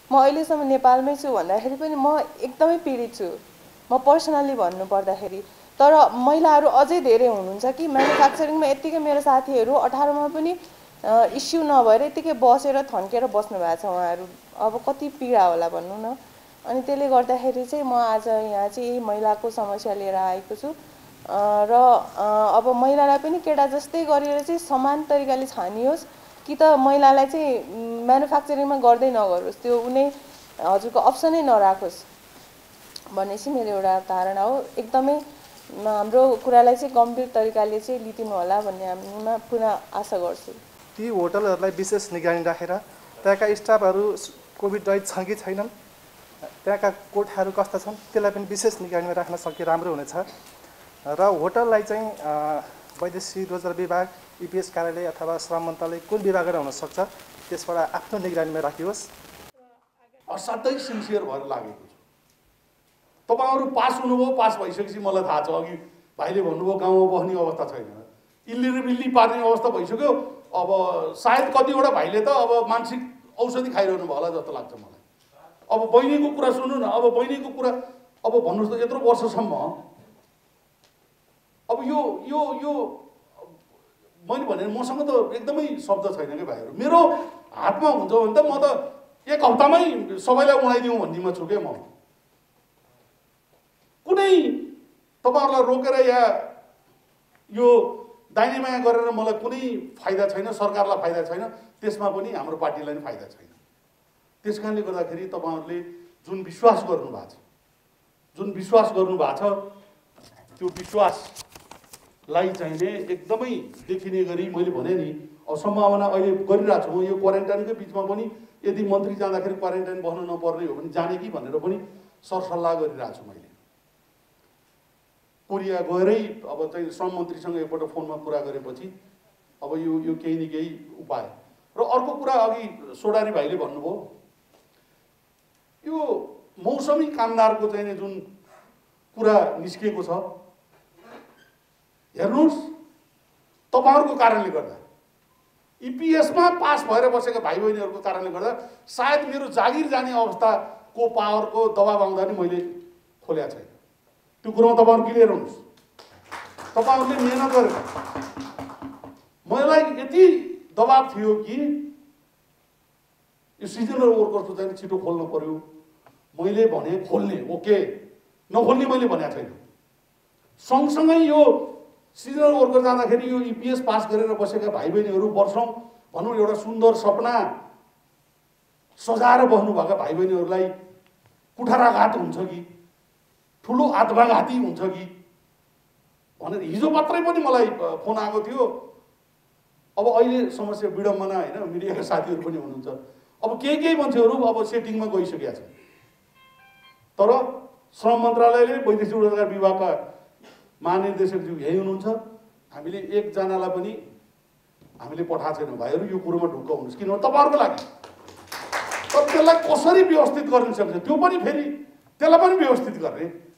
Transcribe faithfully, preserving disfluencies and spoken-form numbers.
म अहिलेसम्म नेपालमै छु भन्दाखेरि पनि म एकदमै पीडित छु म पर्सनली भन्नु पर्दाखेरि। तर महिलाहरू अझै धेरै हुनुहुन्छ कि म्यानुफ्याक्चरिङमा यतिकै मेरो साथीहरू अठारमा पनि इस्यु नभएर यतिकै बसेर थन्केर बस्नु भएको छ उहाँहरू। अब कति पीडा होला भन्नु न। अनि त्यसले गर्दाखेरि चाहिँ म आज यहाँ चाहिँ यही महिलाको समस्या लिएर आएको छु र अब महिलालाई पनि केटा जस्तै गरेर चाहिँ समान तरिकाले छानियोस् कि त महिलालाई चाहिँ म्यानुफ्याक्चरिङमा गर्दै नगरोस्, त्यो उनी हजुरको अप्सनै नराखोस् भन्ने चाहिँ मेरो एउटा धारणा हो। एकदमै हाम्रो कुरालाई चाहिँ गम्भीर तरिकाले चाहिँ लिदिनु होला भन्ने हामीमा पुनः आशा गर्छु। ती होटलहरूलाई विशेष निगरानी राखेर त्यहाँका स्टाफहरू कोभिड रहित छन् कि छैनन्, त्यहाँका कोठाहरू कस्ता छन्, त्यसलाई पनि विशेष निगरानीमा राख्न सके राम्रो हुनेछ। र होटललाई चाहिँ वैदेशिक रोजगार विभाग, इपिएस कार्यालय अथवा श्रम मन्त्रालय कुन विभागबाट हुनसक्छ त्यसबाट आफ्नो निगरानीमा राखियोस्। असाध्यै सिन्सियर भएर लागेको छु। तपाईँहरू पास हुनुभयो, पास भइसकेपछि मलाई थाहा छ, अघि भाइले भन्नुभयो गाउँमा बस्ने अवस्था छैन, इल्ली बिल्ली पार्ने अवस्था भइसक्यो। अब सायद कतिवटा भाइले त अब मानसिक औषधि खाइरहनु भयो होला जस्तो लाग्छ मलाई। अब बहिनीको कुरा सुन्नु न, अब बहिनीको कुरा अब भन्नुहोस् त, यत्रो वर्षसम्म अब यो यो यो मैले भने मसँग त एकदमै शब्द छैन कि भाइहरू। मेरो हातमा हुन्छ भने त म त एक हप्तामै सबैलाई उडाइदिउँ भन्नेमा छु क्या म। कुनै तपाईँहरूलाई रोकेर या यो दाहिने बायाँ गरेर मलाई कुनै फाइदा छैन, सरकारलाई फाइदा छैन, त्यसमा पनि हाम्रो पार्टीलाई पनि फाइदा छैन। त्यस कारणले गर्दाखेरि तपाईँहरूले जुन विश्वास गर्नुभएको छ, जुन विश्वास गर्नुभएको छ त्यो विश्वासलाई चाहिने एकदमै देखिने गरी मैले भने नि अब सम्भावना अहिले गरिरहेको छु। यो क्वारेन्टाइनकै बिचमा पनि यदि मन्त्री जाँदाखेरि क्वारेन्टाइन बस्नु नपर्ने हो भने जाने कि भनेर पनि सरसल्लाह गरिरहेको छु मैले। कोरिया गएरै अब चाहिँ श्रम मन्त्रीसँग एकपल्ट फोनमा कुरा गरेपछि अब यो यो केही न केही उपाय। र अर्को कुरा अघि सोडारी भाइले भन्नुभयो, यो मौसमी कामदारको चाहिँ जुन कुरा निस्किएको छ, हेर्नुहोस् तपाईँहरूको कारणले गर्दा, इपिएसमा पास भएर बसेका भाइ बहिनीहरूको कारणले गर्दा सायद मेरो जागिर जाने अवस्थाको पावरको दबाब आउँदा नि मैले खोलेको छैन। त्यो कुरोमा तपाईँहरू क्लियर हुनुहोस्। तपाईँहरूले मेहनत गरेर मलाई यति दबाब थियो कि यो सिजनल वर्कर्सको चाहिँ छिटो खोल्नु पर्यो। मैले भने खोल्ने, ओके, नखोल्ने मैले भनेको छैन। सँगसँगै यो सिजनल वर्कर जाँदाखेरि यो इपिएस पास गरेर बसेका भाइ बहिनीहरू वर्षौँ भनौँ एउटा सुन्दर सपना सजाएर बस्नुभएका भाइ बहिनीहरूलाई कुठाराघात हुन्छ कि ठुलो आत्मघाती हुन्छ कि भनेर हिजो मात्रै पनि मलाई फोन आएको थियो। अब अहिले समस्या विडम्बना होइन, मिडियाका साथीहरू पनि हुनुहुन्छ। अब केही केही मान्छेहरू अब सेटिङमा गइसकेका छन्। तर श्रम मन्त्रालयले वैदेशिक रोजगार विभागका महानिर्देशकज्यू यही हुनुहुन्छ। हामीले एकजनालाई पनि हामीले पठाएको छैनौँ। भाइहरू यो कुरोमा ढुक्क हुनुहोस्, किनभने तपाईँहरूको लागि। तर त्यसलाई कसरी व्यवस्थित गर्न सक्छ त्यो पनि फेरि त्यसलाई पनि व्यवस्थित गर्ने